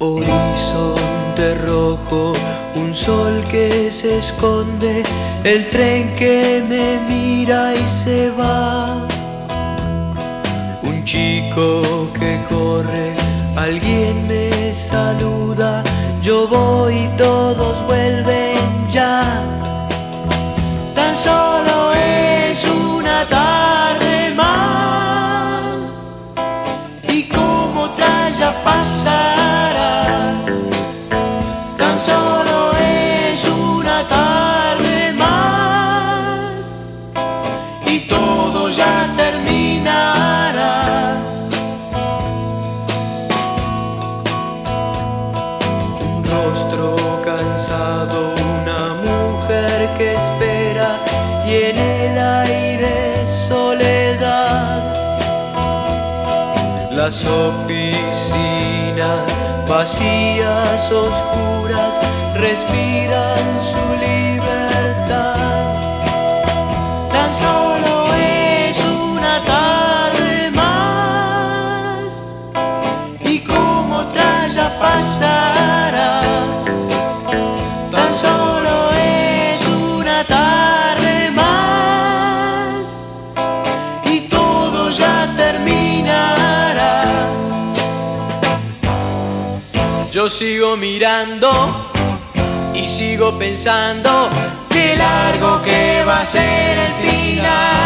Horizonte rojo, un sol que se esconde, el tren que me mira y se va. Un chico que corre, alguien me saluda, yo voy y todos vuelven ya. Tan solo es una tarde más y como otra ya pasará. Tan solo es una tarde más y todo ya terminará. Un rostro cansado, una mujer que espera y en el aire soledad. Las oficinas vacías, oscuras, respiran su libertad. Tan solo es una tarde más y como otra ya pasará. Tan solo es una tarde más y todo ya terminará. Yo sigo mirando y sigo pensando qué largo que va a ser el final.